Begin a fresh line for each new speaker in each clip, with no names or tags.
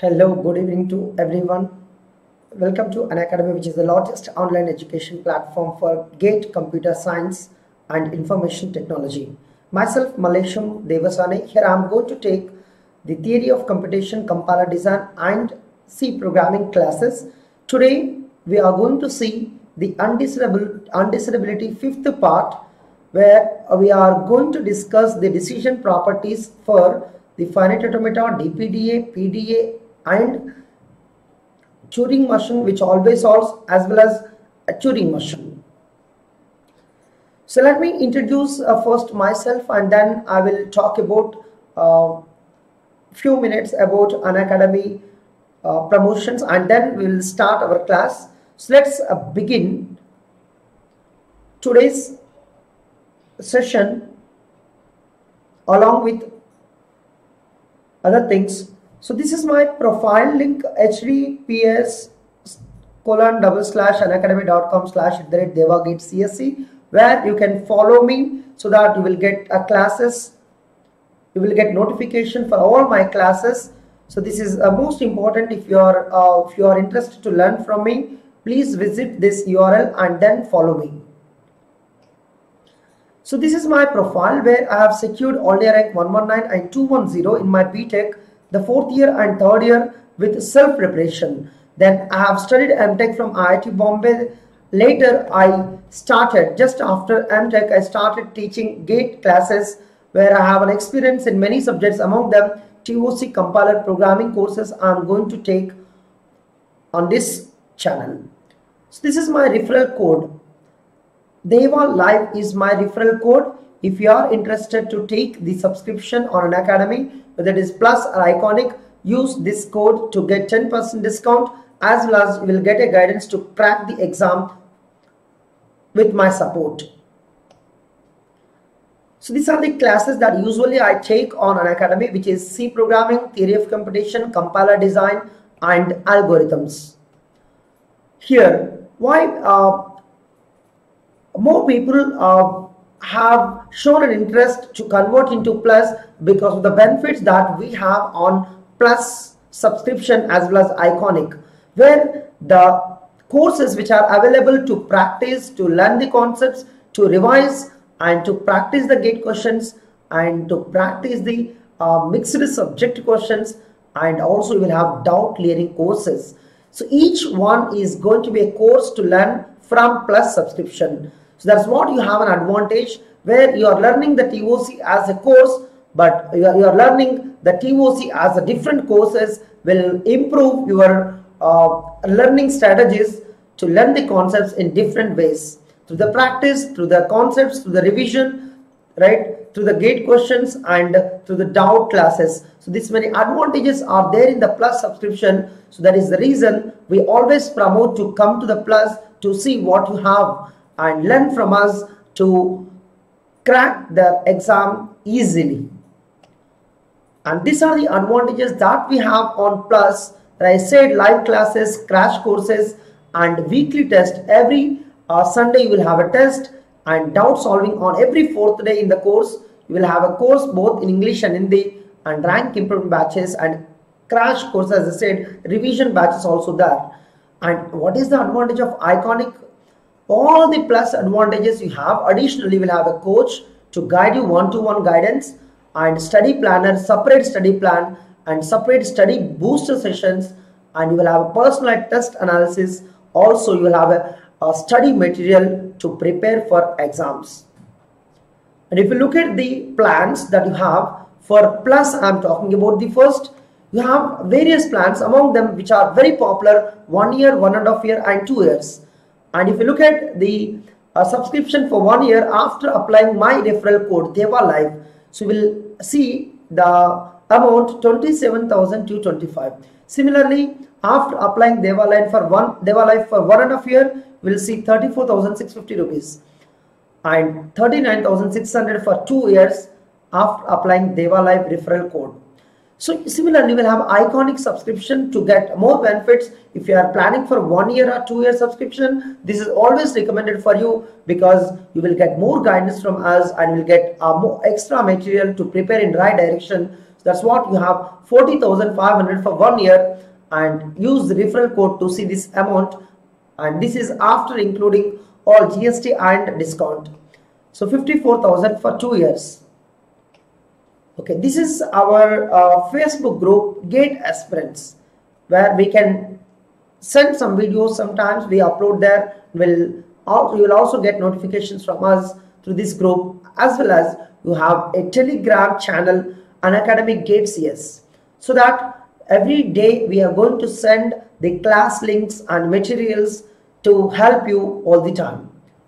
Hello, good evening to everyone. Welcome to Unacademy, which is the largest online education platform for GATE Computer Science and Information Technology. Myself, Malesham Devasane. Here I am going to take the theory of computation, compiler design and C programming classes. Today, we are going to see the undecidability fifth part, where we are going to discuss the decision properties for the finite automata, DPDA, PDA and Turing machine, which always solves, as well as a Turing machine. So let me introduce first myself, and then I will talk about few minutes about Unacademy promotions, and then we will start our class. So let's begin today's session along with other things. So this is my profile link, https://unacademy.com/devagatescsc, where you can follow me so that you will get classes, you will get notification for all my classes. So this is most important. If you are interested to learn from me, please visit this URL and then follow me. So this is my profile, where I have secured all year rank 119 and 210 in my BTech, the 4th year and 3rd year with self-preparation. Then I have studied MTech from IIT Bombay. Later I started, just after MTech, I started teaching GATE classes, where I have an experience in many subjects, among them TOC compiler programming courses I am going to take on this channel. So this is my referral code. Deva Live is my referral code. If you are interested to take the subscription on Unacademy, whether it is Plus or Iconic, use this code to get 10% discount, as well as you will get a guidance to crack the exam with my support. So these are the classes that usually I take on Unacademy, which is C programming, theory of computation, compiler design and algorithms. Here, why more people have shown an interest to convert into Plus, because of the benefits that we have on Plus subscription as well as Iconic, where the courses which are available to practice, to learn the concepts, to revise and to practice the GATE questions and to practice the mixed subject questions, and also you will have doubt clearing courses. So each one is going to be a course to learn from Plus subscription. So that's what you have an advantage, where you are learning the TOC as a course, but you are learning the TOC as a different courses will improve your learning strategies to learn the concepts in different ways, through the practice, through the concepts, through the revision, right, through the GATE questions and through the doubt classes. So these many advantages are there in the Plus subscription. So that is the reason we always promote to come to the Plus to see what you have and learn from us to crack the exam easily. And these are the advantages that we have on Plus. As I said, live classes, crash courses and weekly test. Every Sunday you will have a test, and doubt solving on every 4th day in the course. You will have a course both in English and Hindi, and rank improvement batches and crash courses, as I said, revision batches also there. And what is the advantage of Iconic? All the Plus advantages you have. Additionally, you will have a coach to guide you one-to-one guidance, and study planner, separate study plan and separate study booster sessions, and you will have a personalized test analysis. Also, you will have a study material to prepare for exams. And if you look at the plans that you have for Plus, I am talking about the first. You have various plans, among them which are very popular: 1 year, 1.5 year and 2 years. And if you look at the subscription for 1 year, after applying my referral code Deva Live, so you will see the amount 27,225. Similarly, after applying Deva Live for 1.5 year, you will see 34,650 rupees and 39,600 for 2 years after applying Deva Live referral code. So similarly, we'll have Iconic subscription to get more benefits. If you are planning for 1 year or 2 year subscription, this is always recommended for you because you will get more guidance from us and will get more extra material to prepare in right direction. So that's what you have 40,500 for 1 year, and use the referral code to see this amount. And this is after including all GST and discount. So 54,000 for 2 years. Okay, this is our Facebook group GATE Aspirants, where we can send some videos. Sometimes we upload there. You will also get notifications from us through this group, as well as you have a Telegram channel, Unacademy GATE CS, so that every day we are going to send the class links and materials to help you all the time.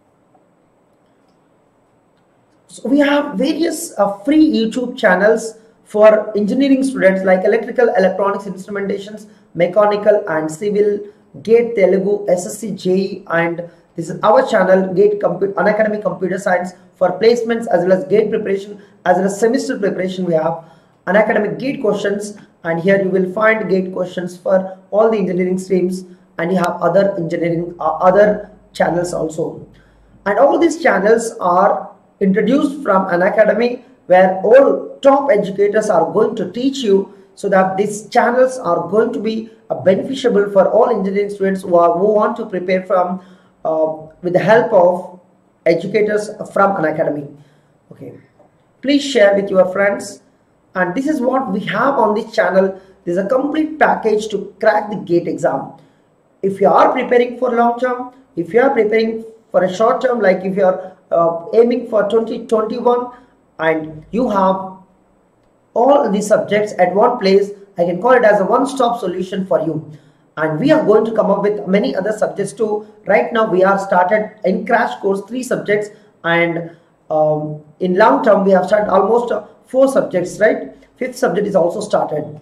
So we have various free YouTube channels for engineering students like electrical, electronics, instrumentations, mechanical and civil, GATE Telugu, SSC, JEE, and this is our channel GATE Unacademy Computer Science for placements, as well as GATE preparation, as well as semester preparation. We have Unacademy GATE questions, and here you will find GATE questions for all the engineering streams, and you have other engineering other channels also. And all these channels are introduced from Unacademy, where all top educators are going to teach you, so that these channels are going to be beneficial for all engineering students who want to prepare from with the help of educators from Unacademy. Okay, please share with your friends. And this is what we have on this channel. This is a complete package to crack the GATE exam. If you are preparing for long term, if you are preparing for a short term, like if you are aiming for 2021 and you have all the subjects at one place, I can call it as a one-stop solution for you. And we are going to come up with many other subjects too. Right now we are started in crash course 3 subjects, and in long term we have started almost 4 subjects, right? 5th subject is also started.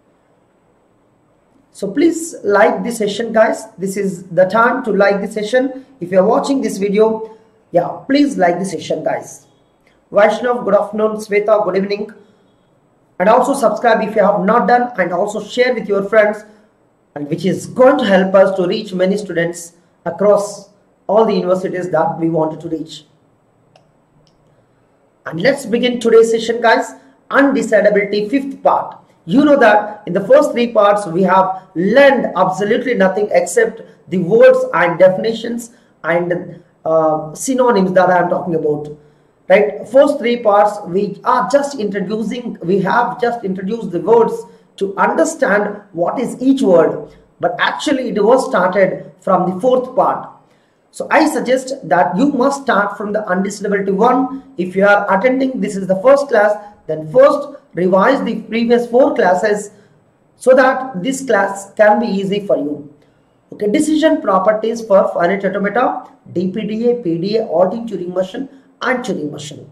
So please like this session, guys. This is the time to like this session. If you are watching this video, yeah, please like this session, guys. Vaishnav, good afternoon. Sweta, good evening. And also subscribe if you have not done, and also share with your friends, and which is going to help us to reach many students across all the universities that we wanted to reach. And let's begin today's session, guys. Undecidability, 5th part. You know that in the first 3 parts we have learned absolutely nothing except the words and definitions and synonyms that I am talking about, right? First 3 parts we have just introduced the words to understand what is each word, but actually it was started from the 4th part. So I suggest that you must start from the undecidability 1. If you are attending, this is the first class, then first revise the previous 4 classes so that this class can be easy for you. Okay, decision properties for finite automata, DPDA, PDA, alternating Turing machine and Turing machine.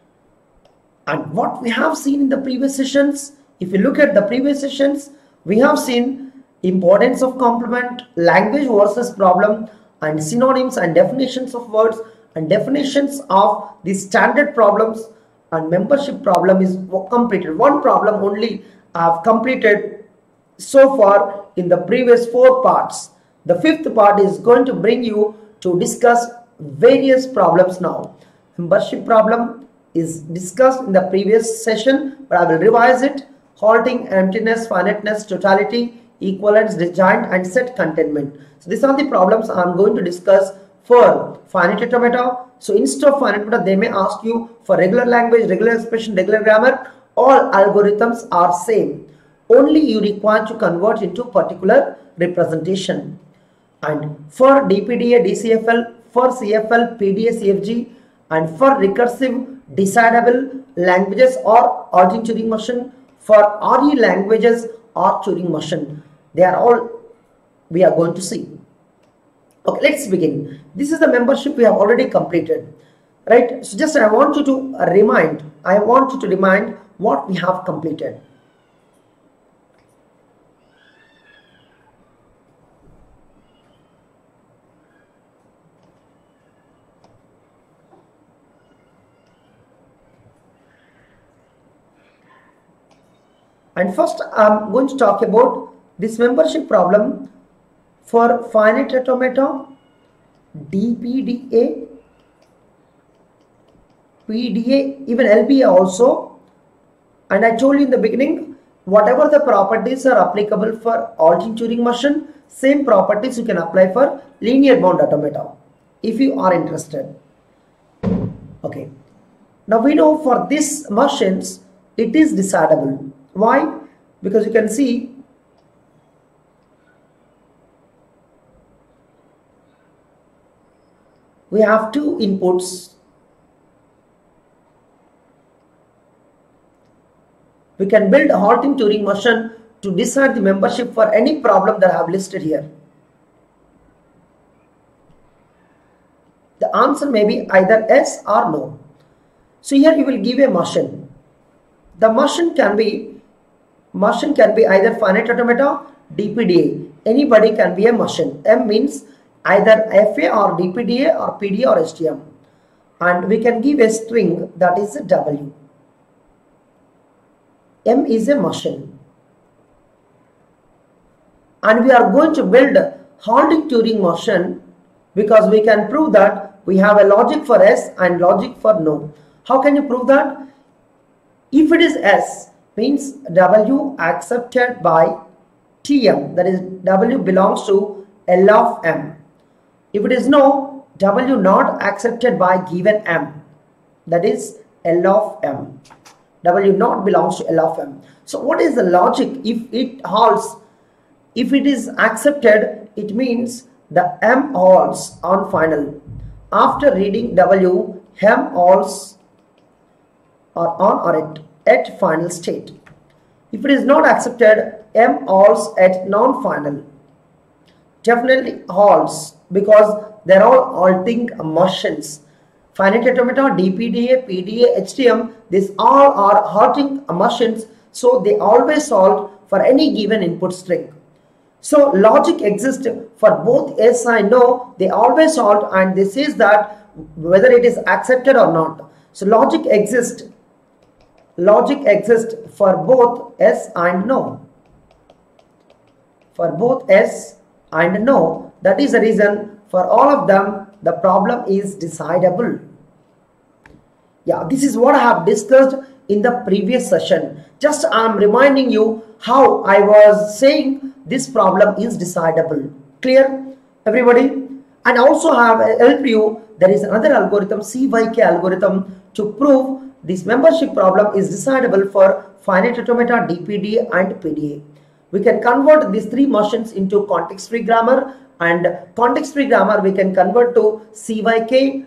And what we have seen in the previous sessions, if you look at the previous sessions, we have seen importance of complement, language versus problem, and synonyms and definitions of words, and definitions of the standard problems, and membership problem is completed. One problem only I have completed so far in the previous 4 parts. The 5th part is going to bring you to discuss various problems now. Membership problem is discussed in the previous session, but I will revise it. Halting, emptiness, finiteness, totality, equivalence, disjoint, and set containment. So these are the problems I am going to discuss for finite automata. So instead of finite automata, they may ask you for regular language, regular expression, regular grammar. All algorithms are same. Only you require to convert into particular representation. And for DPDA, DCFL, for CFL, PDA, CFG, and for recursive decidable languages or alternating Turing machine, for RE languages or Turing machine, they are all we are going to see. Okay, let's begin. This is the membership we have already completed, right? So just I want you to remind what we have completed. And first I'm going to talk about this membership problem for finite automata, DPDA, PDA, even LBA also. And I told you in the beginning, whatever the properties are applicable for alternating Turing machine, same properties you can apply for linear bound automata if you are interested. Okay. Now we know for these machines it is decidable. Why? Because you can see we have two inputs. We can build a halting Turing machine to decide the membership for any problem that I have listed here. The answer may be either yes or no. So here you will give a machine. The machine can be either finite automata, DPDA. Anybody can be a machine. M means either FA or DPDA or PDA or STM. And we can give a string that is a W. M is a machine. And we are going to build a halting Turing machine because we can prove that we have a logic for S and logic for no. How can you prove that? If it is S, means W accepted by Tm, that is W belongs to L of M. If it is no, W not accepted by given M, that is L of M. W not belongs to L of M. So what is the logic if it halts? If it is accepted, it means the M halts on final. After reading W, M halts are on or at final state. If it is not accepted, M halts at non-final. Definitely halts because they are all halting machines. Finite automata, DPDA, PDA, HTM, these all are halting machines, so they always halt for any given input string. So logic exists for both yes and no. They always halt, and this says that whether it is accepted or not. So logic exists for both yes and no. For both yes and no. That is the reason for all of them the problem is decidable. Yeah, this is what I have discussed in the previous session. Just I am reminding you how I was saying this problem is decidable. Clear, everybody? And also have helped you. There is another algorithm, CYK algorithm, to prove this membership problem is decidable for finite automata, DPDA and PDA. We can convert these three machines into context-free grammar, and context-free grammar we can convert to CYK,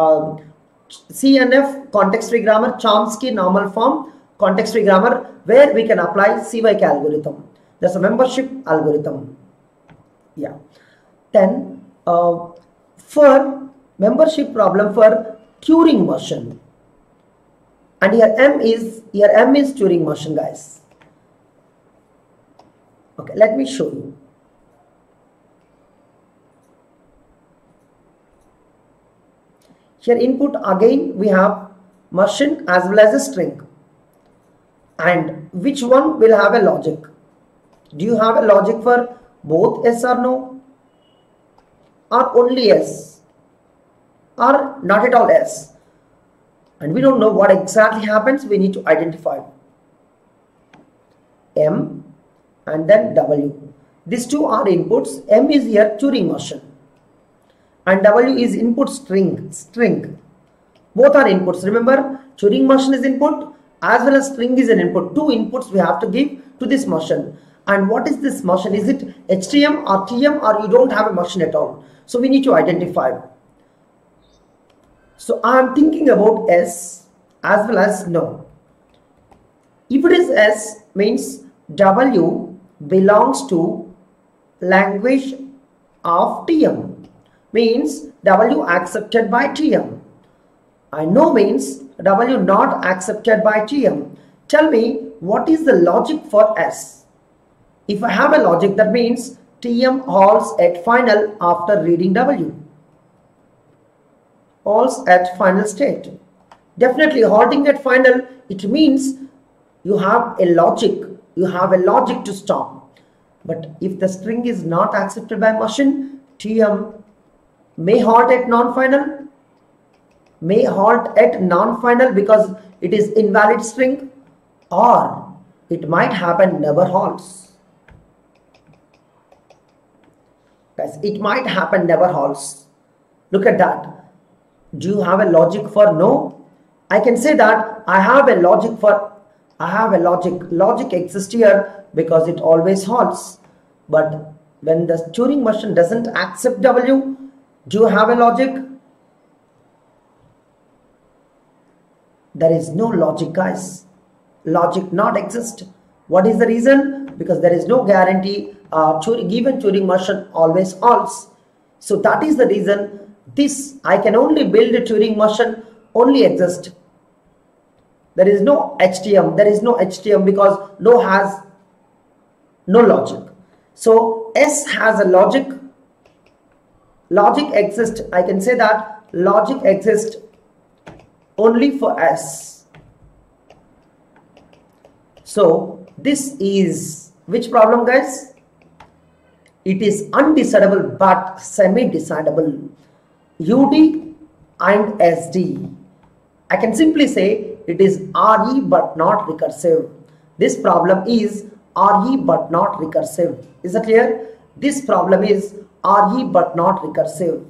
CNF, context-free grammar, Chomsky normal form, context-free grammar, where we can apply CYK algorithm. That's a membership algorithm. Yeah. Then for membership problem for Turing machine, and here M is Turing machine, guys. Okay, let me show you. Here input again we have machine as well as a string. And which one will have a logic? Do you have a logic for both yes or no? Or only yes? Or not at all yes? And we don't know what exactly happens. We need to identify M and then W. These two are inputs. M is here Turing machine and W is input string. Both are inputs. Remember, Turing machine is input as well as string is an input. Two inputs we have to give to this machine. And what is this machine? Is it HTM or TM, or you don't have a machine at all? So we need to identify. So I am thinking about S as well as no. If it is S, means W belongs to language of TM, means W accepted by TM. And no means W not accepted by TM. Tell me, what is the logic for S? If I have a logic, that means TM halts at final after reading W. Halts at final state. Definitely halting at final, it means you have a logic you have a logic to stop. But if the string is not accepted by machine, TM may halt at non-final, because it is invalid string, or it might happen never halts. Guys, it might happen never halts. Look at that. Do you have a logic for no? I can say that I have a logic. Logic exists here because it always halts. But when the Turing machine doesn't accept W, do you have a logic? There is no logic, guys. Logic not exist. What is the reason? Because there is no guarantee given Turing machine always halts. So that is the reason this I can only build a Turing machine only exist. There is no HTM. There is no HTM because no has no logic. So S has a logic. Logic exists. I can say that logic exists only for S. So this is which problem, guys? It is undecidable but semi-decidable. UD and SD. I can simply say it is RE but not recursive. This problem is RE but not recursive. Is that clear? This problem is RE but not recursive.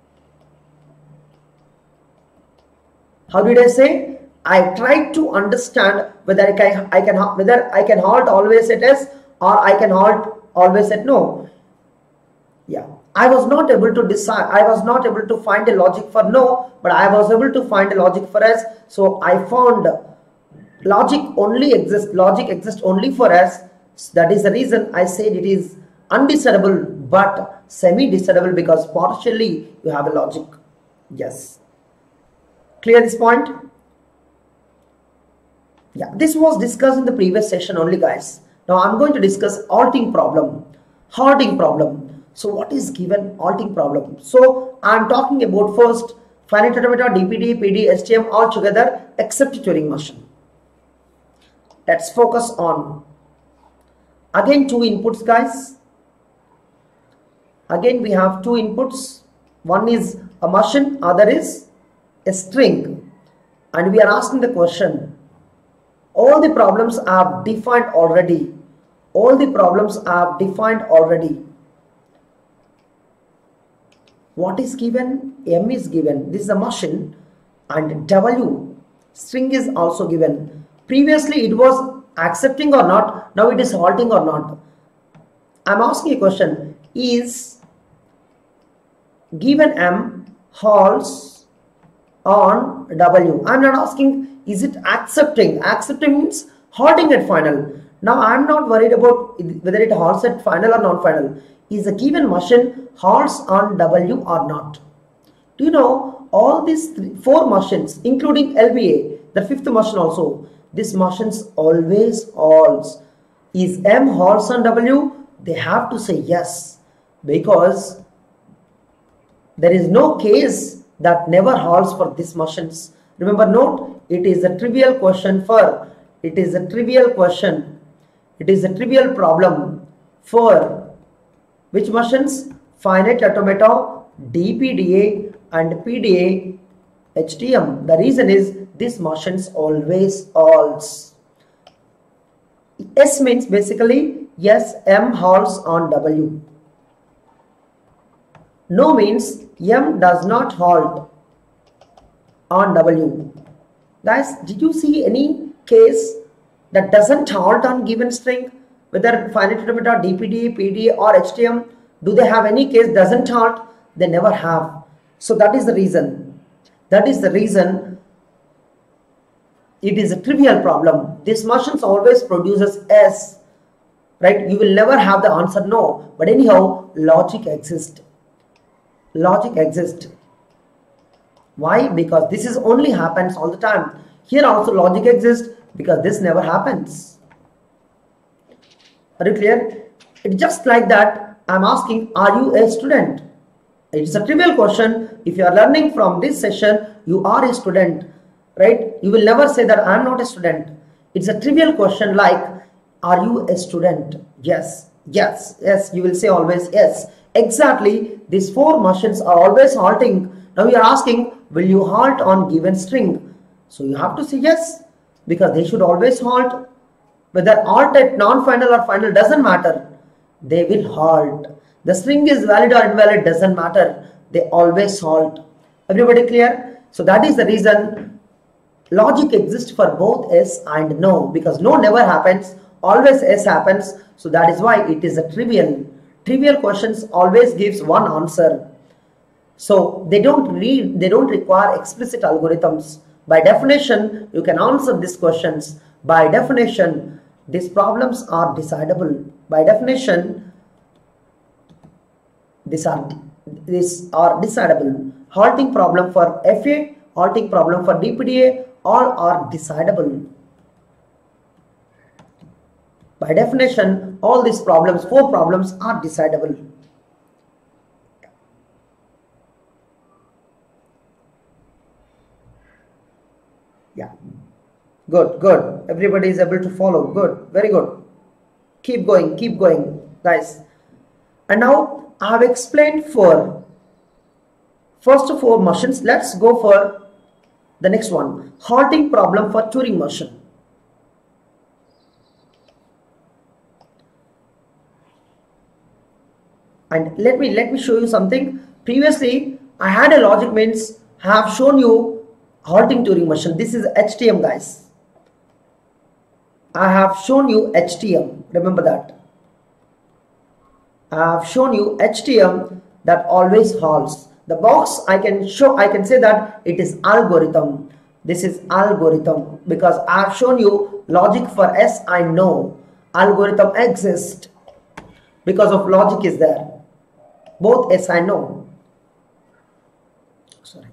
How did I say? I tried to understand whether I can halt always at S or I can halt always at no. Yeah, I was not able to decide. I was not able to find a logic for no, but I was able to find a logic for S. So I found logic exists only for S. That is the reason I said it is undecidable but semi-decidable, because partially you have a logic. Yes. Clear this point? Yeah, this was discussed in the previous session only, guys. Now I'm going to discuss halting problem. So what is given halting problem? So I'm talking about first finite automata, DPD, PD, STM all together except Turing machine. Let's focus on again two inputs, guys. Again we have two inputs. One is a machine, other is a string, and we are asking the question. All the problems are defined already. What is given? M is given. This is a machine, and W string is also given. Previously it was accepting or not. Now it is halting or not. I'm asking a question. Is given M halts on W? I'm not asking is it accepting. Accepting means halting at final. Now I'm not worried about whether it halts at final or non-final. Is a given machine halts on W or not? Do you know all these four machines, including LBA, the fifth machine also, these machines always halts. Is M halts on W? They have to say yes, because there is no case that never halts for these machines. Remember, note, it is a trivial question for, it is a trivial problem for which machines? Finite automata, DPDA and PDA, HTM. The reason is these machines always halts. S means basically yes, M halts on W. No means M does not halt on W. Guys, did you see any case that doesn't halt on given string? Whether finite automata, DPD, PDA or HTM, do they have any case doesn't halt? They never have. So that is the reason. It is a trivial problem. This machines always produces S, right? You will never have the answer no. But anyhow, logic exists. Why? Because this is only happens all the time. Here also logic exists because this never happens. Are you clear? It's just like that. I'm asking, are you a student? It's a trivial question. If you are learning from this session, you are a student, right? You will never say that I'm not a student. It's a trivial question like, Are you a student? Yes, yes, yes. You will say always yes. Exactly. These four machines are always halting. Now you are asking, will you halt on given string? So you have to say yes, because they should always halt. Whether halt at non-final or final doesn't matter. They will halt. The string is valid or invalid doesn't matter. They always halt. Everybody clear? So that is the reason logic exists for both yes and no, because no never happens, always yes happens. So that is why it is a trivial questions always gives one answer. So they don't require explicit algorithms. By definition, you can answer these questions. By definition, these problems are decidable. By definition, these are decidable. Halting problem for FA, halting problem for DPDA, all are decidable. By definition, all these problems, four problems, are decidable. Yeah, good. Everybody is able to follow. Good, very good. Keep going, guys. And now I have explained for first four machines. Let's go for the next one, halting problem for Turing machine. And let me show you something. Previously, I had a logic means have shown you halting Turing machine. This is HTM, guys. I have shown you HTM. Remember that. I have shown you HTM that always halts. The box I can say that it is algorithm. This is algorithm because I have shown you logic for yes I know. Algorithm exists because of logic is there. Both yes I know. Sorry.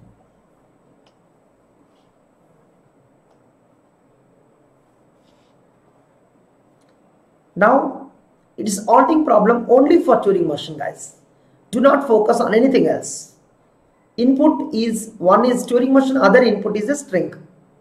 Now it is halting problem only for Turing machine, guys. Do not focus on anything else. Input is one is Turing machine, other input is a string.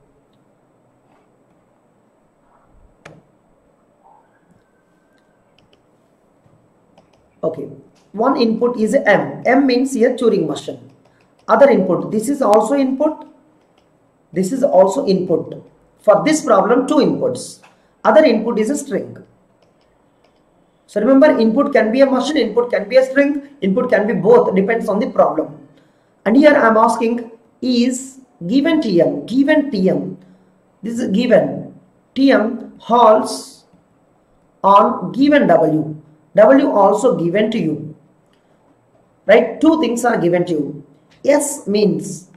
Okay, one input is a M. M means here Turing machine. Other input, this is also input. This is also input. For this problem, two inputs. Other input is a string. So remember, input can be a machine, input can be a string, input can be both, depends on the problem. And here I am asking is given Tm, this is given, Tm halts on given W, W also given to you, right? Two things are given to you. S means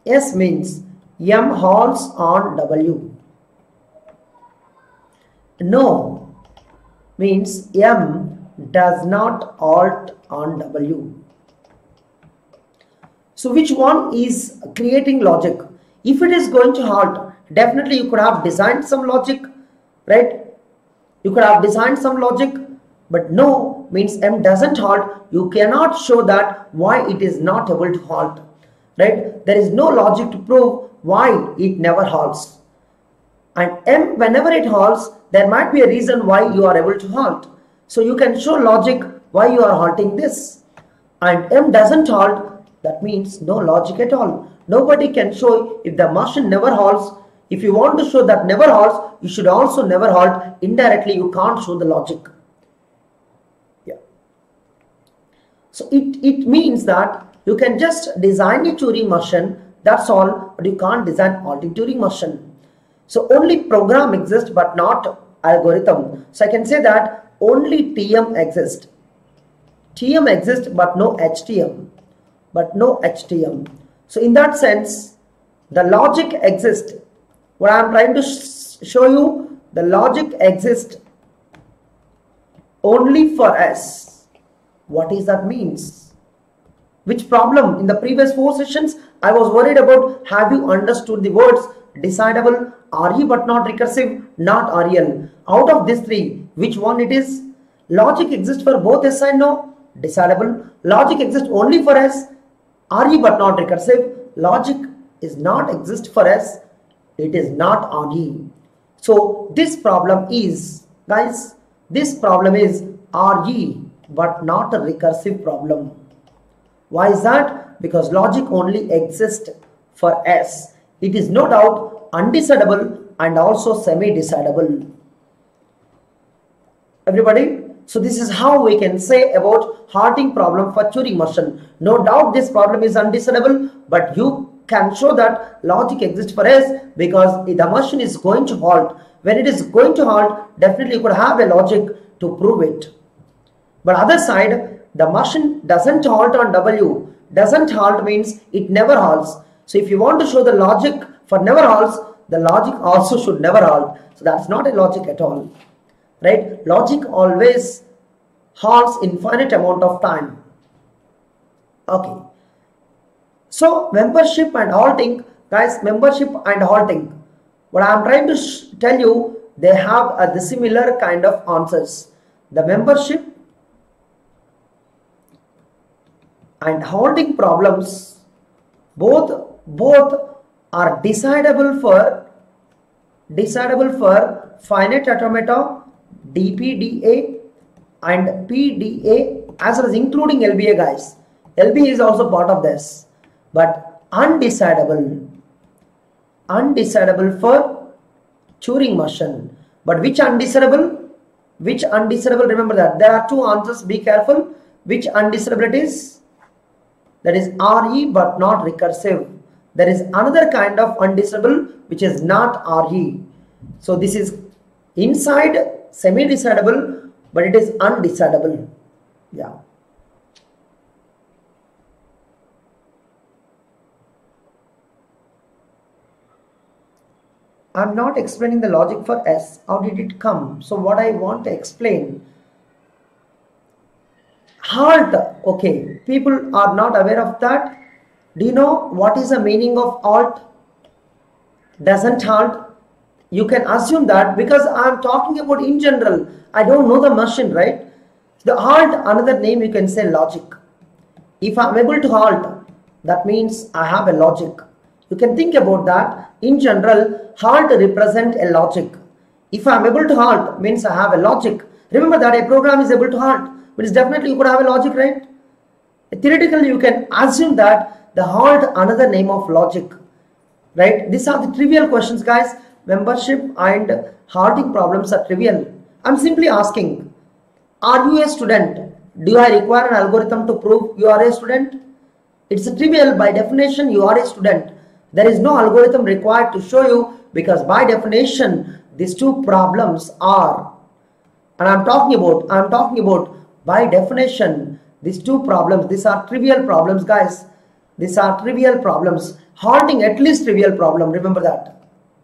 M halts on W. No means M does not halt on W. So which one is creating logic? If it is going to halt, definitely you could have designed some logic, right? You could have designed some logic, but no means M doesn't halt. You cannot show that why it is not able to halt, right? There is no logic to prove why it never halts. And M, whenever it halts, there might be a reason why you are able to halt. So you can show logic why you are halting this. And M doesn't halt, that means no logic at all. Nobody can show if the machine never halts. If you want to show that never halts, you should also never halt. Indirectly, you can't show the logic. Yeah. So it means that you can just design a Turing machine, that's all, but you can't design halting Turing machine. So only program exists but not algorithm. So I can say that only TM exists. TM exists but no HTM. So in that sense, the logic exists. What I am trying to show you, the logic exists only for S. What is that means? Which problem? In the previous 4 sessions, I was worried about have you understood the words decidable, RE but not recursive, not REL. Out of these 3, which one it is? Logic exists for both S and no. Decidable. Logic exists only for S. RE but not recursive. Logic is not exist for S. It is not RE. So this problem is Guys, this problem is RE but not a recursive problem. Why is that? Because logic only exists for S. It is no doubt undecidable and also semi-decidable. Everybody? So this is how we can say about halting problem for Turing motion. No doubt this problem is undecidable, but you can show that logic exists for S because the machine is going to halt. When it is going to halt, definitely you could have a logic to prove it. But other side, the machine doesn't halt on W. Doesn't halt means it never halts. So if you want to show the logic for never halts, the logic also should never halt. So that's not a logic at all. Right? Logic always halts infinite amount of time. Okay. So membership and halting, guys, membership and halting. What I am trying to tell you, they have the similar kind of answers. The membership and halting problems both are decidable for finite automata, DPDA and PDA as well as including LBA, guys. LBA is also part of this, but undecidable for Turing motion. But which undecidable? Remember that there are two answers. Be careful. Which undecidable it is? That is RE but not recursive. There is another kind of undecidable which is not RE. So this is inside semi-decidable, but it is undecidable. Yeah. I'm not explaining the logic for S. How did it come? So what I want to explain, halt. Okay, people are not aware of that. Do you know what is the meaning of halt? Doesn't halt. You can assume that because I'm talking about in general. I don't know the machine, right? The halt, another name you can say logic. If I'm able to halt, that means I have a logic. You can think about that. In general, halt represent a logic. If I am able to halt, means I have a logic. Remember that a program is able to halt, but it's definitely you could have a logic, right? Theoretically, you can assume that the halt another name of logic, right? These are the trivial questions, guys. Membership and halting problems are trivial. I'm simply asking, are you a student? Do I require an algorithm to prove you are a student? It's a trivial. By definition, you are a student. There is no algorithm required to show you because by definition, these two problems are, and I'm talking about by definition, these two problems, these are trivial problems, guys. These are trivial problems. Halting at least trivial problem, remember that.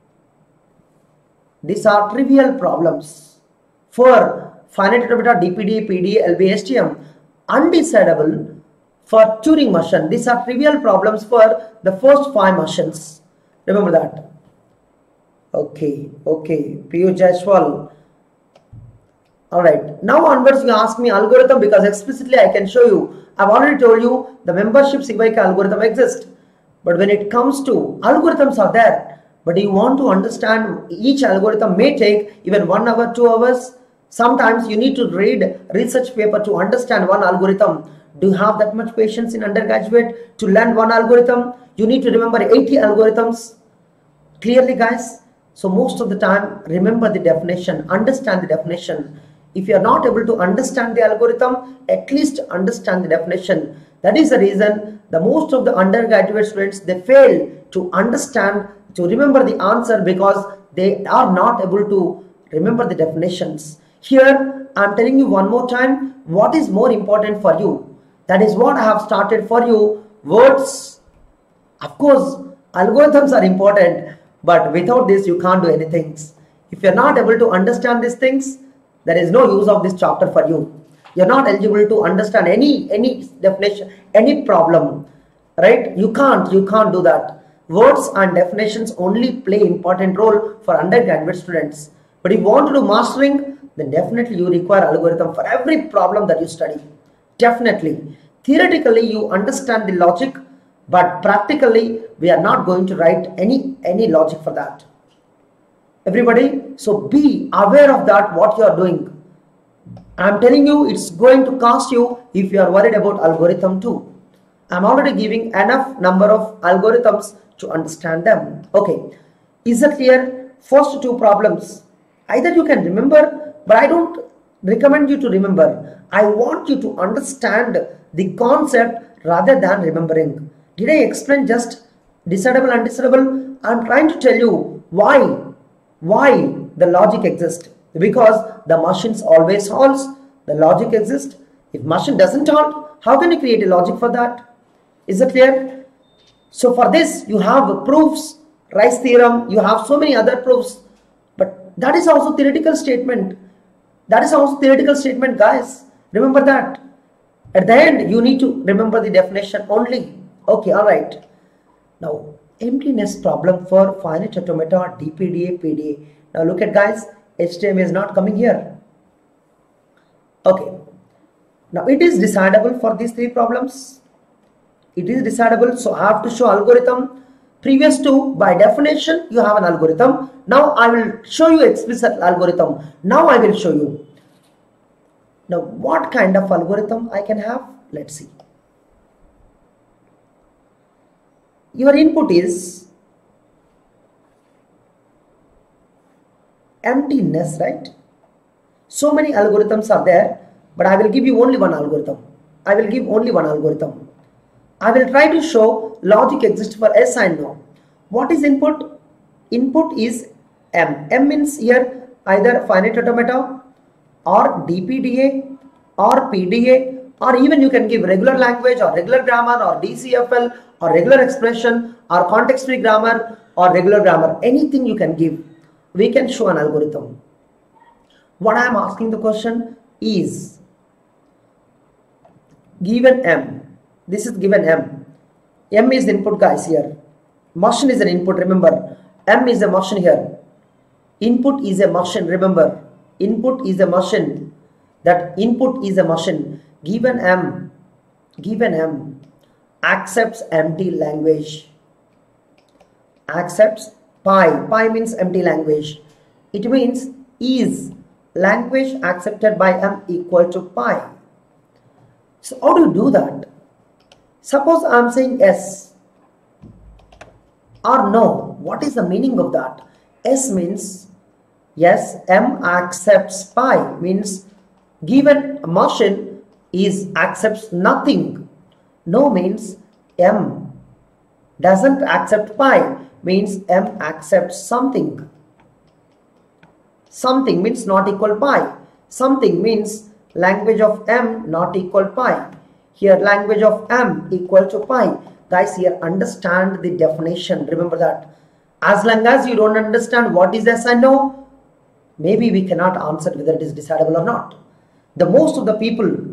These are trivial problems for finite automata, DPD, PD, LB, STM. Undecidable for Turing motion. These are trivial problems for the first 5 machines. Remember that. Okay. Piyush Jaiswal. Alright. Now onwards you ask me algorithm because explicitly I can show you. I've already told you the membership Sigma algorithm exists. But when it comes to algorithms are there. But you want to understand each algorithm may take even 1 hour, 2 hours. Sometimes you need to read research paper to understand one algorithm. Do you have that much patience in undergraduate to learn one algorithm? You need to remember 80 algorithms. Clearly, guys. So most of the time, remember the definition, understand the definition. If you are not able to understand the algorithm, at least understand the definition. That is the reason the most of the undergraduate students, they fail to understand, to remember the answer because they are not able to remember the definitions. Here, I am telling you one more time, what is more important for you? That is what I have started for you. Words, of course, algorithms are important, but without this, you can't do anything. If you're not able to understand these things, there is no use of this chapter for you. You're not eligible to understand any definition, any problem, right? You can't do that. Words and definitions only play important role for undergraduate students. But if you want to do mastering, then definitely you require algorithm for every problem that you study. Definitely. Theoretically, you understand the logic, but practically, we are not going to write any logic for that. everybody. So be aware of that, what you are doing. I'm telling you, it's going to cost you if you are worried about algorithm too. I'm already giving enough number of algorithms to understand them. Okay, is it clear? First two problems, either you can remember, but I don't recommend you to remember. I want you to understand the concept rather than remembering. Did I explain just decidable and undecidable? I'm trying to tell you why the logic exists. Because the machines always solves, the logic exists. If machine doesn't solve, how can you create a logic for that? Is it clear? So for this you have proofs, Rice theorem, you have so many other proofs, but that is also theoretical statement. That is also theoretical statement, guys. Remember that. At the end you need to remember the definition only. Okay, all right. Now emptiness problem for finite automata, DPDA, PDA. Now look at, guys, HTM is not coming here. Okay. Now it is decidable for these three problems. It is decidable, so I have to show algorithm. Previous to, by definition, you have an algorithm. Now I will show you explicit algorithm. Now I will show you. Now what kind of algorithm I can have? Let's see. Your input is emptiness, right? So many algorithms are there, but I will give you only one algorithm. I will give only one algorithm. I will try to show logic exists for yes and no. What is input? Input is M. M means here either finite automata or DPDA or PDA, or even you can give regular language or regular grammar or DCFL or regular expression or context free grammar or regular grammar. Anything you can give. We can show an algorithm. What I am asking the question is, given M, this is given M. M is the input, guys, here. Machine is an input, remember. M is a machine here. Input is a machine, remember. Input is a machine. That input is a machine. Given M accepts empty language. Accepts pi. Pi means empty language. It means is language accepted by M equal to pi. So how do you do that? Suppose I am saying yes or no. What is the meaning of that? S means yes, M accepts pi, means given machine is accepts nothing. No means M doesn't accept pi, means M accepts something. Something means not equal pi. Something means language of M not equal pi. Here language of M equal to pi. Guys, here understand the definition. Remember that. As long as you don't understand what is yes and no, maybe we cannot answer whether it is decidable or not. Most of the people,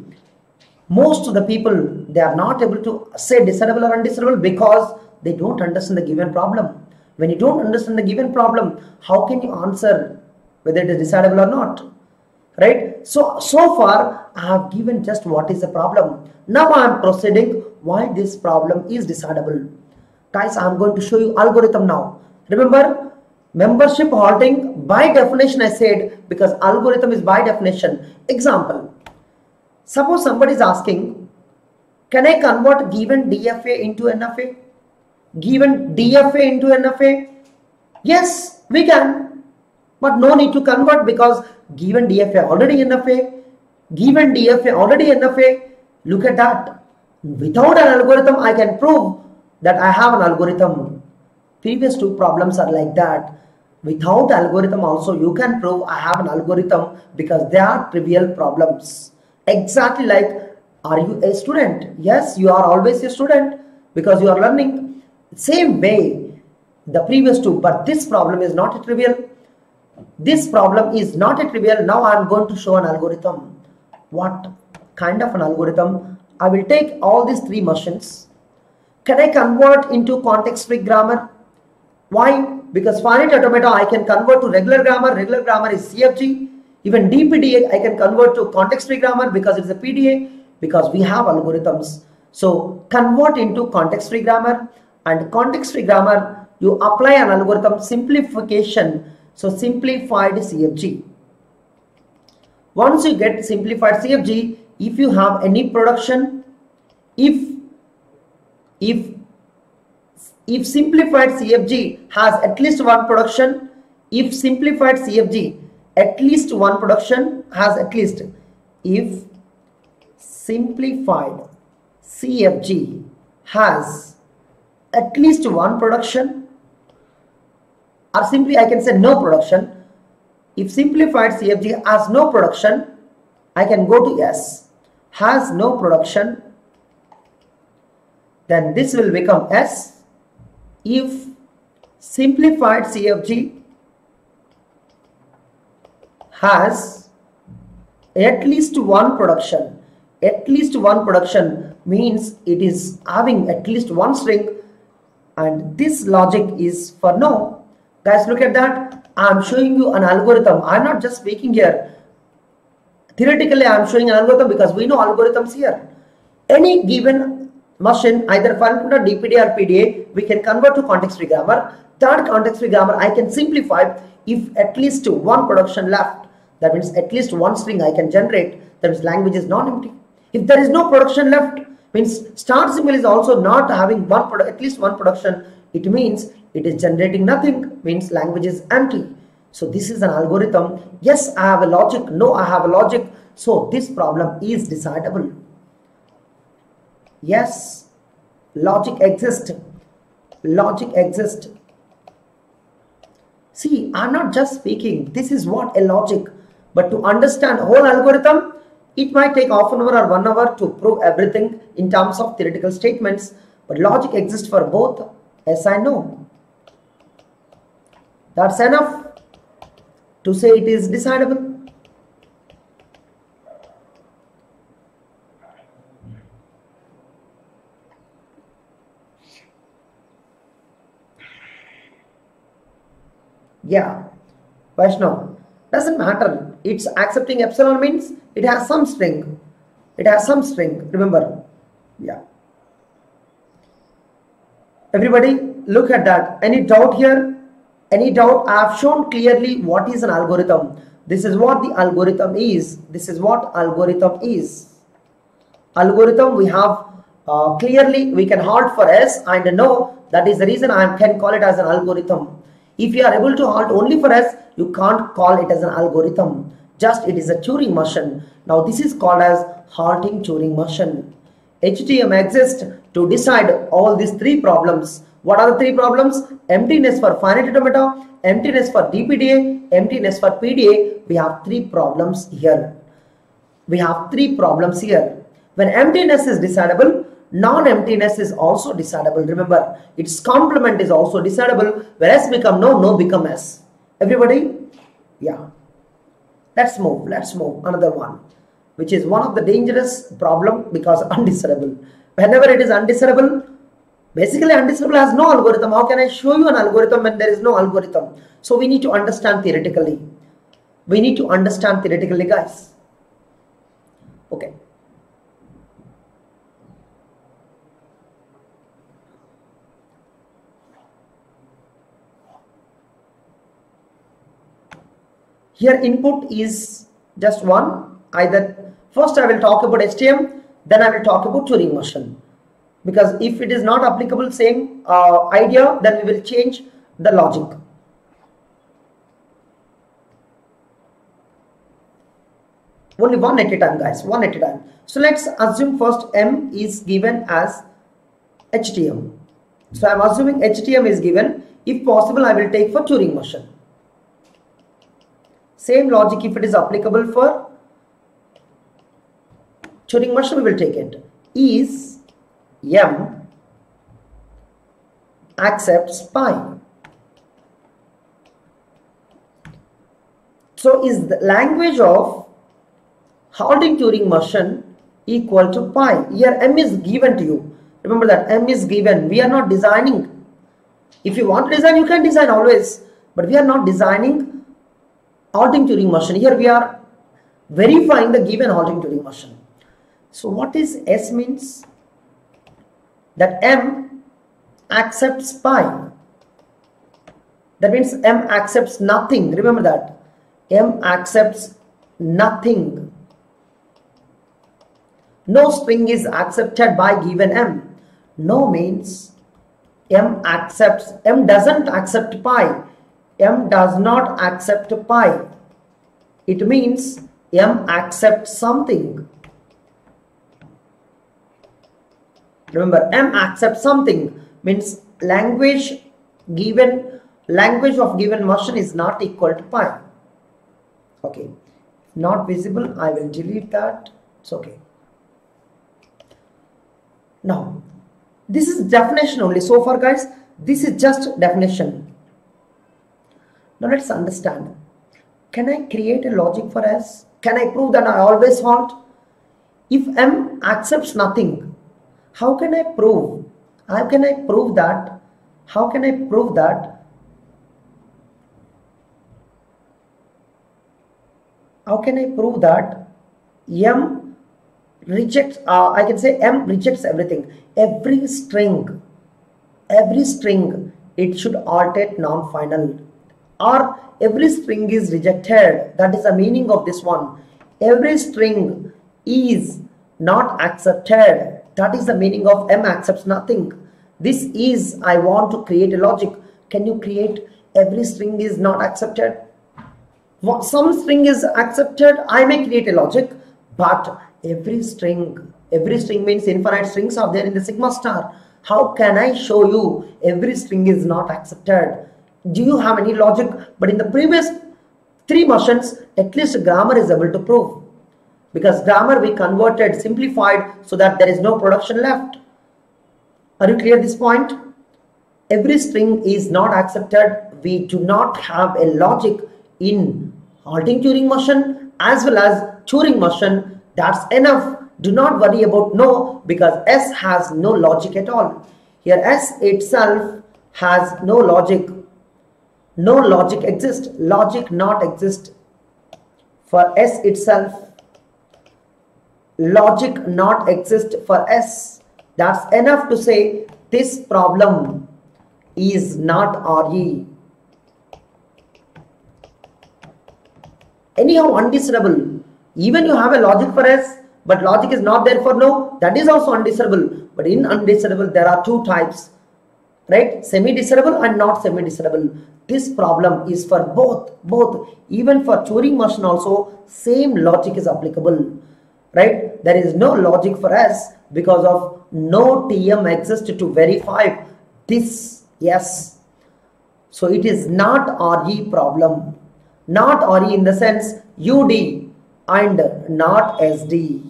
they are not able to say decidable or undecidable because they don't understand the given problem. When you don't understand the given problem, how can you answer whether it is decidable or not? Right? So far I have given just what is the problem. Now I am proceeding why this problem is decidable. Guys, I am going to show you algorithm now. Remember, membership halting by definition I said, because algorithm is by definition. Example, suppose somebody is asking, can I convert given DFA into NFA? Given DFA into NFA? Yes, we can, but no need to convert because given DFA already NFA, given DFA already NFA. Look at that. Without an algorithm, I can prove that I have an algorithm. Previous two problems are like that. Without algorithm also you can prove I have an algorithm because they are trivial problems. Exactly like, are you a student? Yes, you are always a student because you are learning. Same way, the previous two, but this problem is not a trivial. This problem is not a trivial. Now I am going to show an algorithm. What kind of an algorithm? I will take all these three machines. Can I convert into context-free grammar? Why? Because finite automata I can convert to regular grammar. Regular grammar is CFG. Even DPDA I can convert to context-free grammar because it's a PDA, because we have algorithms. So convert into context-free grammar, and context-free grammar you apply an algorithm simplification. So simplified CFG. Once you get simplified CFG, if you have any production, if simplified CFG has at least one production, if simplified CFG at least one production has at least, if simplified CFG has at least one production, or simply I can say no production. If simplified CFG has no production, I can go to S. Has no production, then this will become S. If simplified CFG has at least one production, means it is having at least one string, and this logic is for no. Guys, look at that. I am showing you an algorithm. I am not just speaking here. Theoretically, I am showing an algorithm because we know algorithms here. Any given machine, either for DPD or PDA, we can convert to context-free grammar. That context-free grammar I can simplify if at least one production left. That means at least one string I can generate. That means language is non-empty. If there is no production left, means start symbol is also not having at least one production. It means it is generating nothing, means language is empty. So this is an algorithm. Yes, I have a logic. No, I have a logic. So this problem is decidable. Yes, logic exists. Logic exists. See, I'm not just speaking. This is what a logic. But to understand whole algorithm, it might take half an hour or 1 hour to prove everything in terms of theoretical statements. But logic exists for both. Yes, I know. That's enough to say it is decidable. Yeah, Vaishnav, doesn't matter. It's accepting epsilon means it has some string. It has some string, remember. Yeah. Everybody, look at that. Any doubt here? Any doubt? I have shown clearly what is an algorithm. This is what the algorithm is. This is what algorithm is. Algorithm we have clearly, we can halt for S and no. That is the reason I can call it as an algorithm. If you are able to halt only for S, you can't call it as an algorithm. Just it is a Turing machine. Now this is called as halting Turing machine. HTM exists to decide all these three problems. What are the three problems? Emptiness for finite automata, emptiness for DPDA, emptiness for PDA. We have three problems here. We have three problems here. When emptiness is decidable, non-emptiness is also decidable. Remember, its complement is also decidable. Where S become no, no become S. Everybody? Yeah. Let's move. Let's move. Another one, which is one of the dangerous problem because undecidable. Whenever it is undecidable, basically undecidable has no algorithm. How can I show you an algorithm when there is no algorithm? So we need to understand theoretically. We need to understand theoretically, guys. Okay. Here input is just one. Either first I will talk about HTM, then I will talk about Turing machine. Because if it is not applicable same idea, then we will change the logic. Only one at a time, guys, one at a time. So let's assume first M is given as HTM. So I am assuming HTM is given. If possible, I will take for Turing machine. Same logic if it is applicable for Turing machine, we will take it. Is M accepts pi. So is the language of halting Turing machine equal to pi? Here M is given to you. Remember that M is given. We are not designing. If you want to design, you can design always. But we are not designing halting Turing machine. Here we are verifying the given halting Turing machine. So what is S means? That M accepts pi. That means M accepts nothing. Remember that. M accepts nothing. No string is accepted by given M. No means M doesn't accept pi. M does not accept pi. It means M accepts something. Remember, M accepts something means language of given motion is not equal to pi. Okay, not visible. I will delete that. It's okay. Now, this is definition only. So far, guys, this is just definition. Now let's understand. Can I create a logic for S? Can I prove that I always fault? If M accepts nothing, how can I prove? How can I prove that? How can I prove that? How can I prove that M rejects? I can say M rejects everything. Every string, it should alternate non-final, or every string is rejected. That is the meaning of this one. Every string is not accepted. That is the meaning of M accepts nothing. This is, I want to create a logic. Can you create every string is not accepted? Some string is accepted, I may create a logic, but every string means infinite strings are there in the sigma star. How can I show you every string is not accepted? Do you have any logic? But in the previous 3 motions, at least grammar is able to prove. Because grammar we converted, simplified, so that there is no production left. Are you clear this point? Every string is not accepted. We do not have a logic in halting Turing motion as well as Turing motion. That's enough. Do not worry about no, because S has no logic at all. Here S itself has no logic. No logic exists. Logic not exist for S itself. Logic not exist for S. That's enough to say this problem is not RE. Anyhow, undesirable. Even you have a logic for S, but logic is not there for no, that is also undesirable. But in undesirable, there are 2 types, right? Semi-desirable and not semi-desirable. This problem is for both. Even for Turing motion also, same logic is applicable, right? There is no logic for S because of no TM exists to verify this. Yes. So it is not RE problem. Not RE in the sense UD and not SD.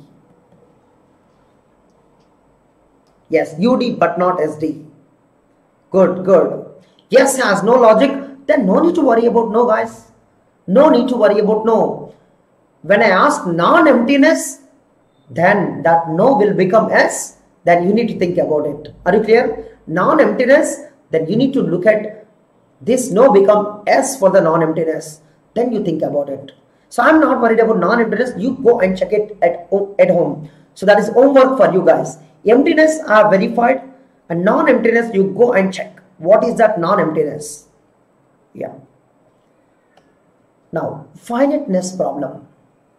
Yes, UD but not SD. Good. Yes has no logic, then no need to worry about no, guys. No need to worry about no. When I ask non-emptiness, then that no will become S, then you need to think about it. Are you clear? Non-emptiness, then you need to look at this no become S for the non-emptiness. Then you think about it. So I'm not worried about non-emptiness. You go and check it at home. So that is homework for you guys. Emptiness are verified, and non-emptiness you go and check. What is that non-emptiness? Yeah. Now, finiteness problem.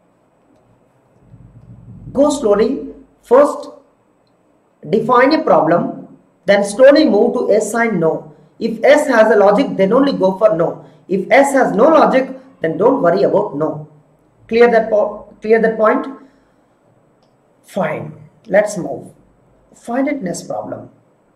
Go slowly. First, define a problem. Then slowly move to S and no. If S has a logic, then only go for no. If S has no logic, then don't worry about no. Clear that point? Fine. Let's move. Finiteness problem.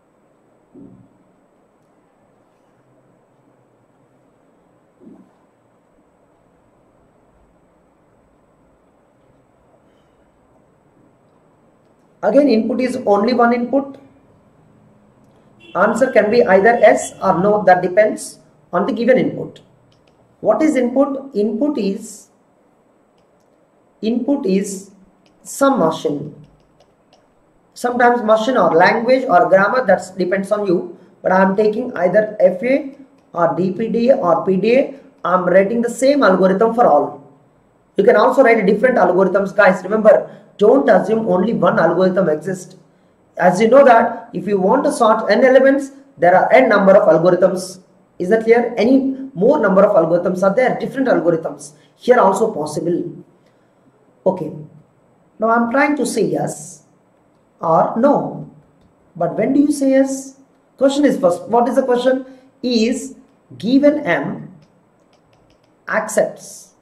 Again, input is only one input. Answer can be either yes or no. That depends on the given input. What is input? Input is some machine. Sometimes machine or language or grammar, that depends on you. But I am taking either FA or DPDA or PDA. I am writing the same algorithm for all. You can also write different algorithms, guys. Remember, don't assume only one algorithm exists. As you know that if you want to sort n elements, there are n number of algorithms Is that clear? Any more number of algorithms are there, different algorithms. Here also possible. Okay. Now I'm trying to say yes or no. But when do you say yes? Question is first. What is the question? Is given M accepts.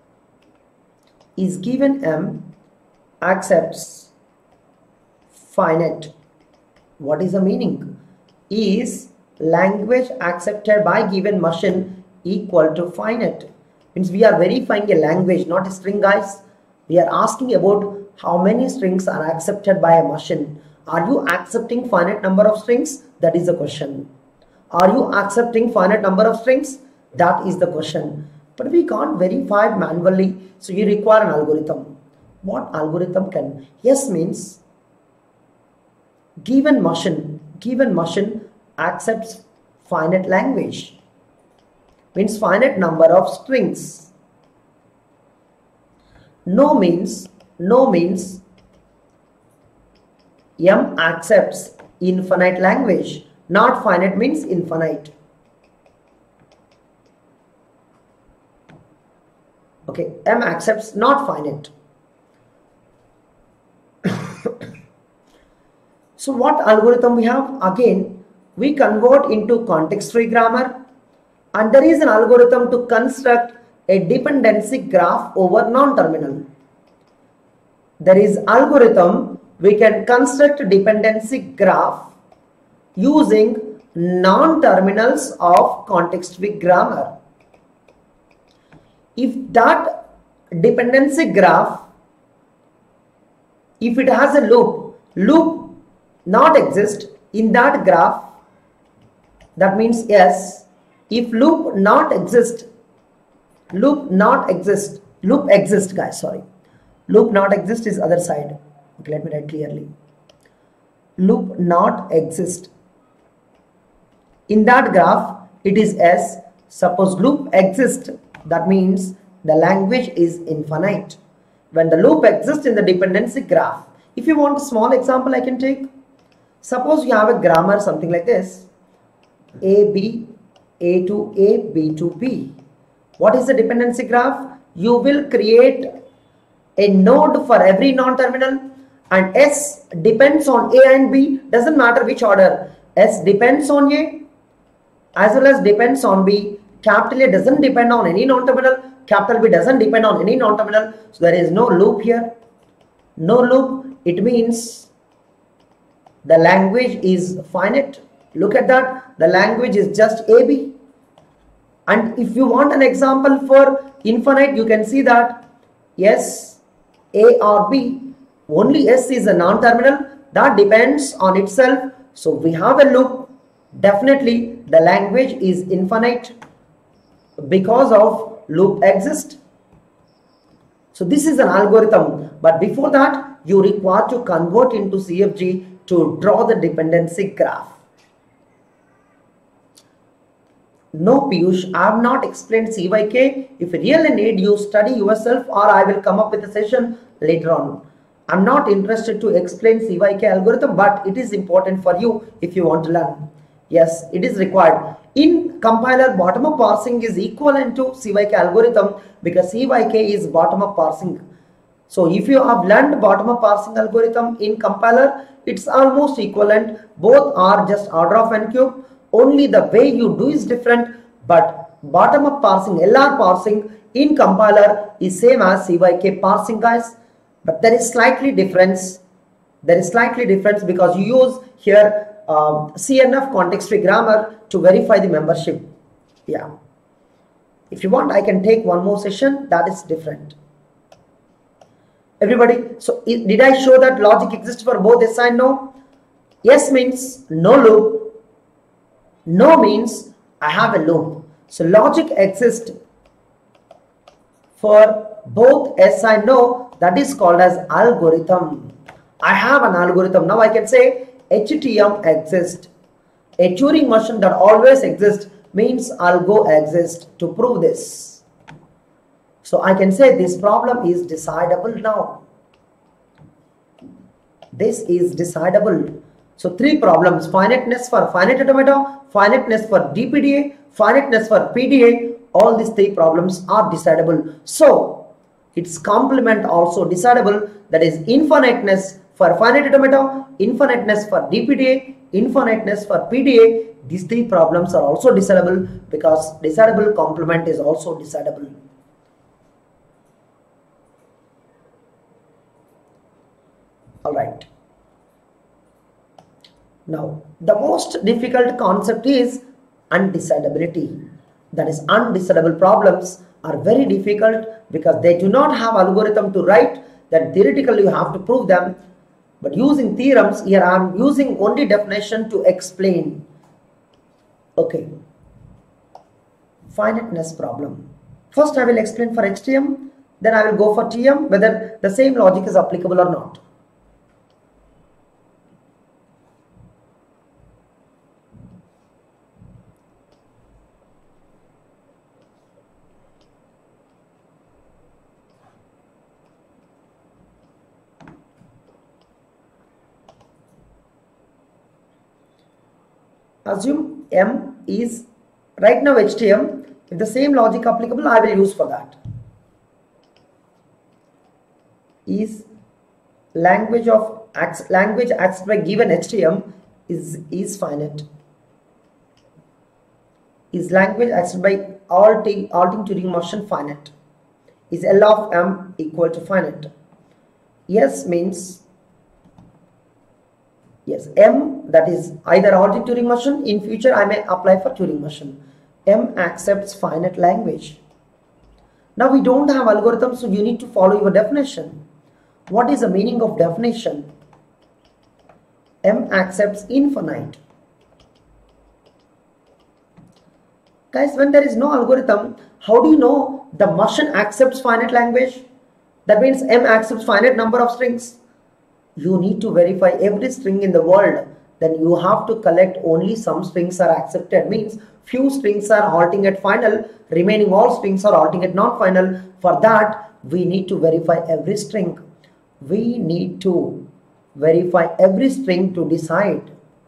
Is given M accepts finite. What is the meaning? Is language accepted by given machine equal to finite? Means we are verifying a language, not a string, guys. We are asking about how many strings are accepted by a machine. Are you accepting finite number of strings? That is the question. Are you accepting finite number of strings? That is the question. But we can't verify it manually, so you require an algorithm. What algorithm can? Yes means given machine accepts finite language, means finite number of strings. No means M accepts infinite language. Not finite means infinite. Okay, M accepts not finite. So what algorithm we have? Again, we convert into context-free grammar, and there is an algorithm to construct a dependency graph over non-terminal. There is algorithm we can construct a dependency graph using non-terminals of context-free grammar. If that dependency graph, if it has a loop not exist in that graph, that means yes. If loop exists guys, sorry. Loop not exist is other side. Okay, let me write clearly. Loop not exist. In that graph, it is S. Suppose loop exists, that means the language is infinite. When the loop exists in the dependency graph, if you want a small example I can take. Suppose you have a grammar something like this. A, B, A to A, B to B. What is the dependency graph? You will create a node for every non-terminal, and S depends on A and B. Doesn't matter which order. S depends on A as well as depends on B. Capital A doesn't depend on any non-terminal. Capital B doesn't depend on any non-terminal. So there is no loop here. No loop. It means the language is finite. Look at that. The language is just AB. And if you want an example for infinite, you can see that yes, A or B, only S is a non-terminal that depends on itself. So we have a loop. Definitely the language is infinite because of loop exists. So this is an algorithm, but before that you require to convert into CFG to draw the dependency graph. No, Piyush, I have not explained CYK. If you really need, you study yourself, or I will come up with a session later on. I'm not interested to explain CYK algorithm, but it is important for you if you want to learn. Yes, it is required. In compiler, bottom-up parsing is equivalent to CYK algorithm because CYK is bottom-up parsing. So if you have learned bottom-up parsing algorithm in compiler, it's almost equivalent. Both are just order of n cube. Only the way you do is different, but bottom-up parsing, LR parsing in compiler is same as CYK parsing, guys. But there is slightly difference. There is slightly difference because you use here CNF context-free grammar to verify the membership. Yeah. If you want, I can take one more session. That is different. Everybody, so did I show that logic exists for both yes and no? Yes means no loop. No means I have a loop. So logic exists for both yes and no. That is called as algorithm. I have an algorithm. Now I can say HTM exists. A Turing machine that always exists means algo exists. To prove this, so I can say this problem is decidable now. This is decidable. So three problems: finiteness for finite automata, finiteness for DPDA, finiteness for PDA, all these three problems are decidable. So its complement also decidable, that is infiniteness for finite automata, infiniteness for DPDA, infiniteness for PDA. These three problems are also decidable because decidable complement is also decidable. Alright. Now, the most difficult concept is undecidability. That is, undecidable problems are very difficult because they do not have algorithm to write, that theoretically you have to prove them. But using theorems, here I am using only definition to explain. Okay. Finiteness problem. First I will explain for HTM, then I will go for TM, whether the same logic is applicable or not. Assume M is right now HTM. If the same logic applicable, I will use for that. Is language accessed by given HTM is finite. Is language accessed by halting Turing motion finite? Is L of M equal to finite? Yes means yes, M, that is either halting Turing motion. In future I may apply for Turing motion. M accepts finite language. Now we don't have algorithms, so you need to follow your definition. What is the meaning of definition? M accepts infinite. Guys, when there is no algorithm, how do you know the machine accepts finite language? That means M accepts finite number of strings. You need to verify every string in the world. Then you have to collect only some strings are accepted. Means few strings are halting at final, remaining all strings are halting at non-final. For that, we need to verify every string. We need to verify every string to decide.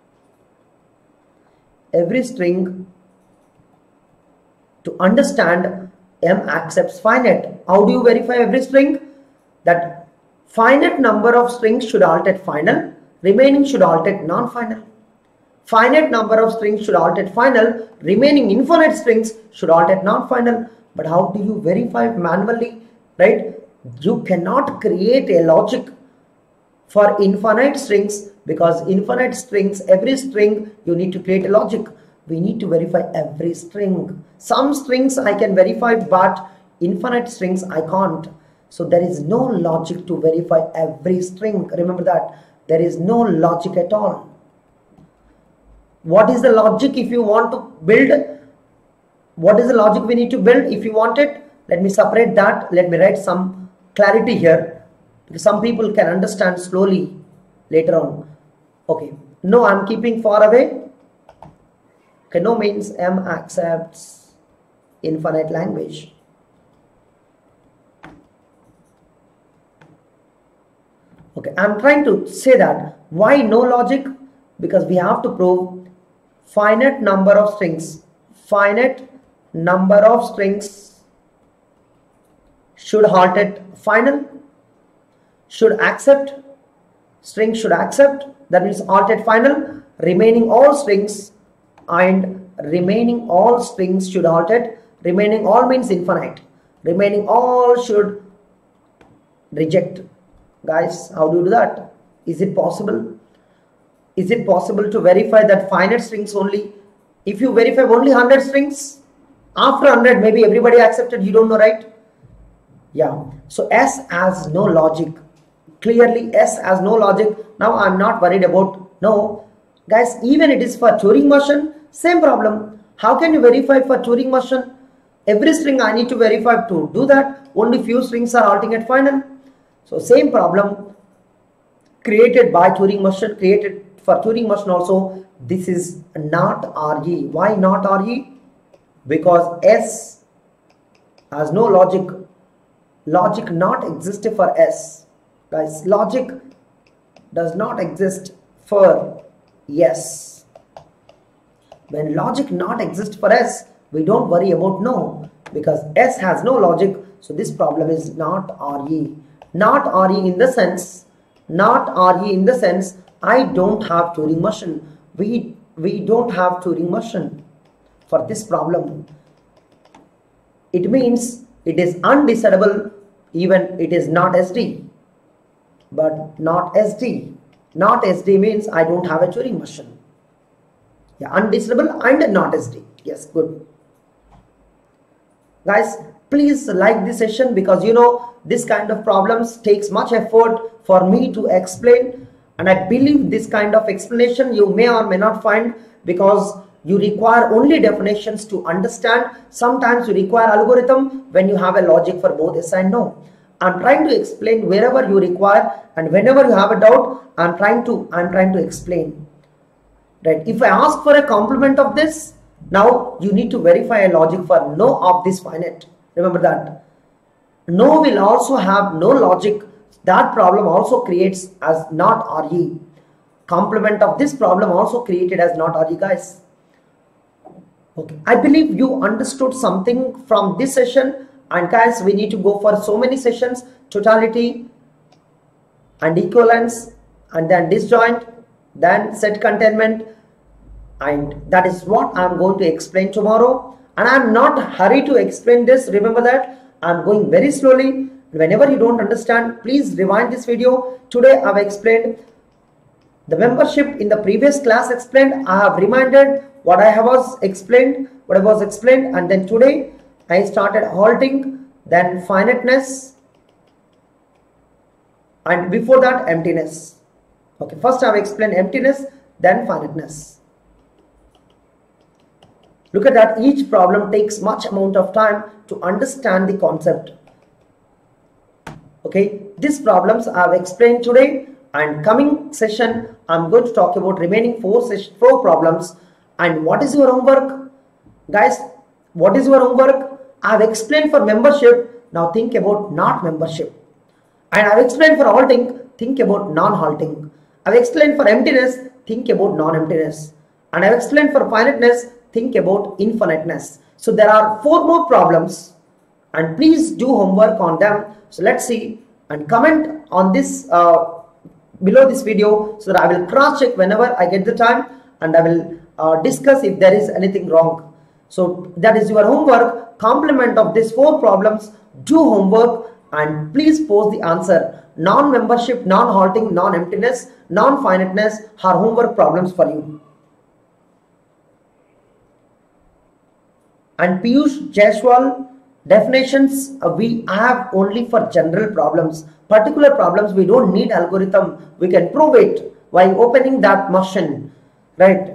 Every string to understand M accepts finite. How do you verify every string? That finite number of strings should halt at final, remaining should halt at non-final. Finite number of strings should halt at final, remaining infinite strings should halt at non-final. But how do you verify manually, right? You cannot create a logic for infinite strings because infinite strings, every string you need to create a logic. We need to verify every string. Some strings I can verify, but infinite strings I can't. So there is no logic to verify every string. Remember that. There is no logic at all. What is the logic if you want to build? What is the logic we need to build if you want it? Let me separate that. Let me write some clarity here, because some people can understand slowly later on. Okay. No, I'm keeping far away. Okay, no means M accepts infinite language. Okay, I'm trying to say that why no logic? Because we have to prove finite number of strings. Finite number of strings should halt at final, should accept, string should accept, that means halt at final, remaining all strings, and remaining all strings should halt at, remaining all means infinite, remaining all should reject. Guys, how do you do that? Is it possible? Is it possible to verify that finite strings only? If you verify only 100 strings, after 100 maybe everybody accepted, you don't know, right? Yeah, so S has no logic. Clearly S has no logic. Now I'm not worried about, no. Guys, even it is for Turing motion, same problem. How can you verify for Turing motion? Every string I need to verify to do that. Only few strings are halting at final. So same problem created by Turing motion, created for Turing motion also. This is not RE. Why not RE? Because S has no logic. Logic not exist for S. Guys, logic does not exist for S. When logic not exist for S, We don't worry about no, because S has no logic. So this problem is not RE. Not RE in the sense, I don't have Turing motion. We don't have Turing motion for this problem. It means it is undecidable, even it is not SD. But not SD. Not SD means I don't have a Turing motion. Yeah, undecidable and not SD. Yes, good. Guys, please like this session, because this kind of problems takes much effort for me to explain, and I believe this kind of explanation you may or may not find, because you require only definitions to understand. Sometimes you require algorithm when you have a logic for both yes and no. I'm trying to explain wherever you require, and whenever you have a doubt, I'm trying to explain. Right? If I ask for a complement of this, now you need to verify a logic for no of this finite. Remember that. No will also have no logic. That problem also creates as not RE. Complement of this problem also created as not RE, guys. Okay. I believe you understood something from this session. And guys, we need to go for so many sessions: totality and equivalence, and then disjoint, then set containment. And that is what I'm going to explain tomorrow. And I'm not hurried to explain this. Remember that I'm going very slowly. Whenever you don't understand, please rewind this video. Today I've explained the membership. In the previous class explained, I have reminded what I was explained, and then today I started halting, then finiteness, and before that emptiness. Okay, first I have explained emptiness, then finiteness. Look at that, each problem takes much amount of time to understand the concept. Okay, these problems I have explained today, and coming session I'm going to talk about remaining four problems. And what is your homework? Guys, what is your homework? I have explained for membership, now think about not membership. And I have explained for halting, think about non-halting. I have explained for emptiness, think about non-emptiness. And I have explained for finiteness, think about infiniteness. So there are 4 more problems, and please do homework on them. So let's see, and comment on this below this video, so that I will cross check whenever I get the time, and I will discuss if there is anything wrong. So that is your homework. Complement of these 4 problems. Do homework and please post the answer. Non-membership, non-halting, non-emptiness, non-finiteness are homework problems for you. And Piyush Jaiswal, definitions we have only for general problems. Particular problems we don't need algorithm. We can prove it by opening that machine, right?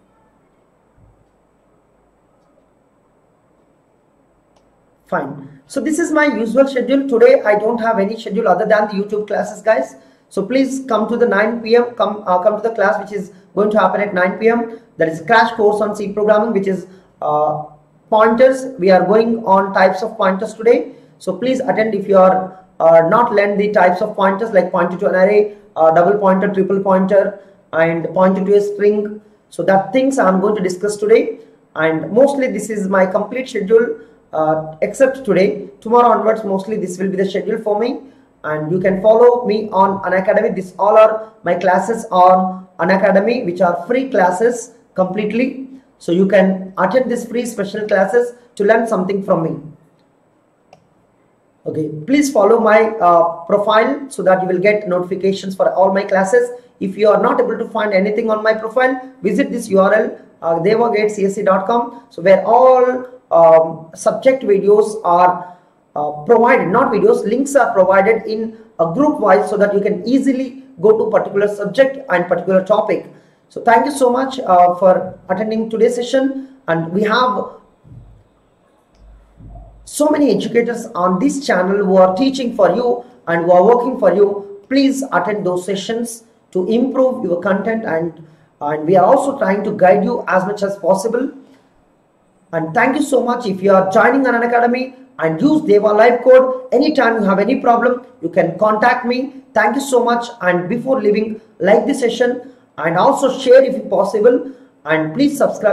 Fine. So this is my usual schedule. Today I don't have any schedule other than the YouTube classes, guys. So please come to the 9 p.m. Come to the class which is going to happen at 9 p.m. That is crash course on C programming, which is pointers. We are going on types of pointers today. So please attend if you are not learned the types of pointers, like pointer to an array, double pointer, triple pointer, and pointer to a string. So that things I'm going to discuss today. And mostly this is my complete schedule. Except today. Tomorrow onwards, mostly this will be the schedule for me, and you can follow me on Unacademy. This all are my classes on Unacademy, which are free classes completely. So you can attend these free special classes to learn something from me. Okay, please follow my profile so that you will get notifications for all my classes. If you are not able to find anything on my profile, visit this URL devagatescsc.com. So where all subject videos are provided, not videos, links are provided in a group wise, so that you can easily go to particular subject and particular topic. So thank you so much for attending today's session, and we have so many educators on this channel who are teaching for you and who are working for you. Please attend those sessions to improve your content, and we are also trying to guide you as much as possible. And thank you so much. If you are joining on Unacademy and use Deva Live Code, anytime you have any problem, you can contact me. Thank you so much. And before leaving, like this session and also share if possible. And please subscribe.